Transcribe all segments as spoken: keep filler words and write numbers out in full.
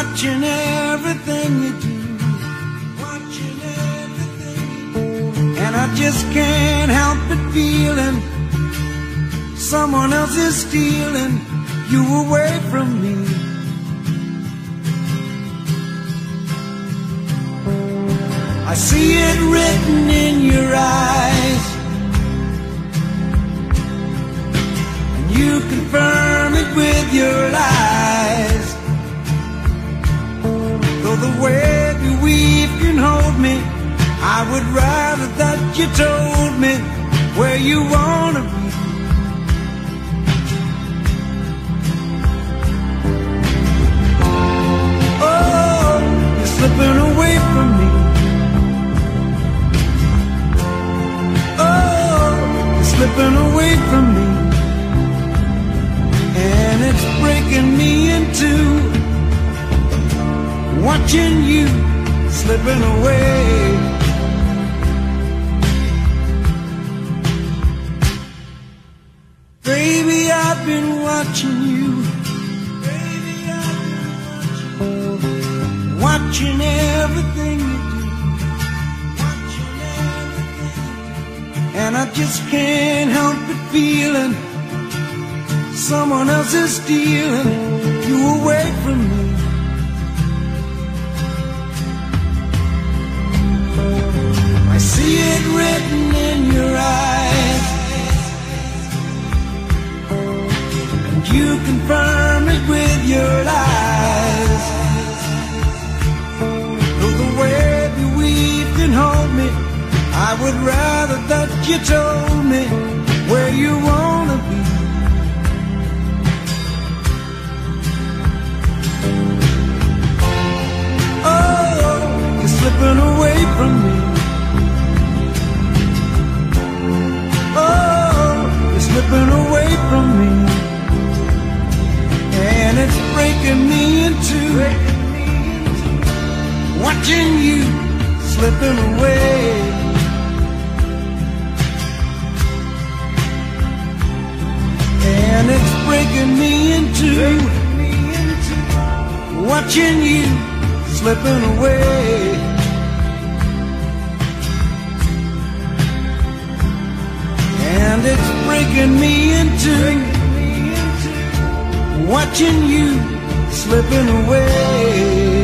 watching everything you do, watching everything you do. And I just can't help but feeling someone else is stealing you away from me. I see it written in your eyes, and you confirm it with your lies. Though the web you weave can hold me, I would rather that you told me where you wanna be. Oh, you're slipping away from me. Slipping away from me, and it's breaking me in two, watching you slipping away. Baby, I've been watching you, baby, I've been watching, watching everything you do. And I just can't help but feeling someone else is stealing you away from me. I see it written in your eyes, and you confirm it with your lies. Though the web you weave can hold me, I would rather that you told me where you wanna be. Oh, you're slipping away from me. Oh, you're slipping away from me, and it's breaking me in two, watching you slipping away. And it's breaking me into, watching you slipping away. And it's breaking me into, watching you slipping away.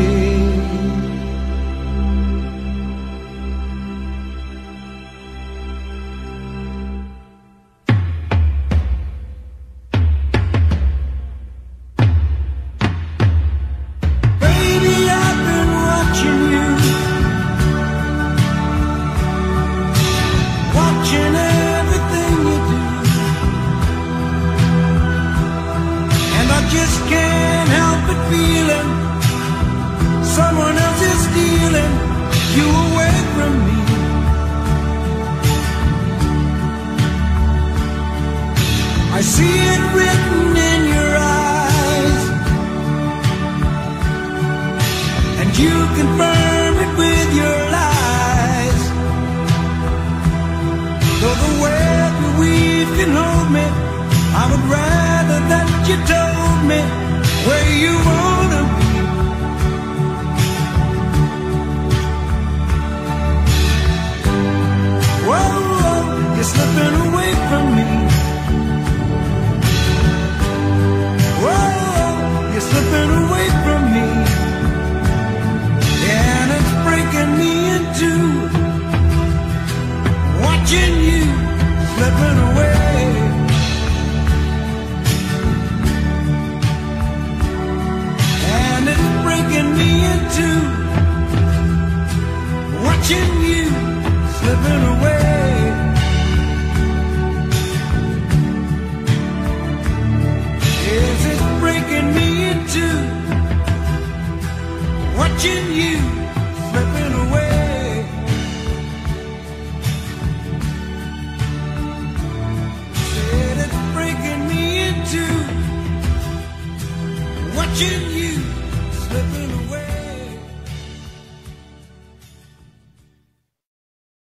I see it written in your eyes, and you confirm it with your lies. Though the web you weave can hold me, I would rather that you told me where you wanna be. Whoa, whoa, you're slipping away from me. You're slipping away from me, and it's breaking me in two, watching you slipping away. And it's breaking me in two, watching you slipping away. Is it breaking me into, watching you slipping away? Said it's breaking me into, watching you slipping away.